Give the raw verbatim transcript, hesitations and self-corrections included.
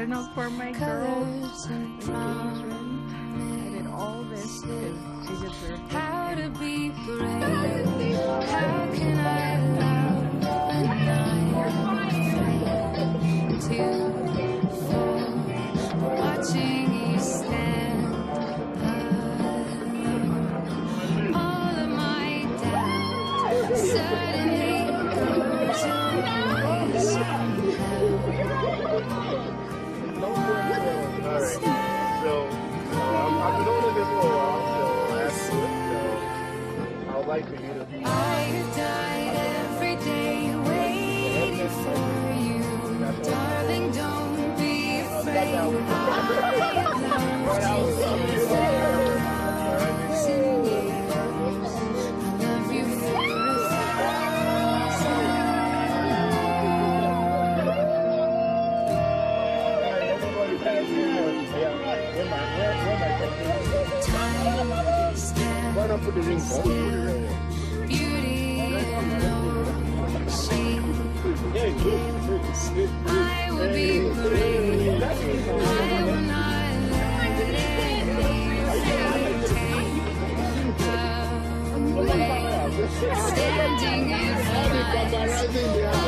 turn up for my girls and engagement. I did all this because she just birthday. How to be brave? How can I love a night to fall? Watching you stand alone. All of my doubt suddenly goes away somehow. So, um, I've known of this for a while, so that's good. So, I would like for you to be. I have died every day waiting for you. Darling, don't be afraid. I have loved you for thousand years. I love you for a thousand. Time stands Why not put the ring still. on? Beauty and all she is. I will be brave. I will not let anything take away. Standing in front of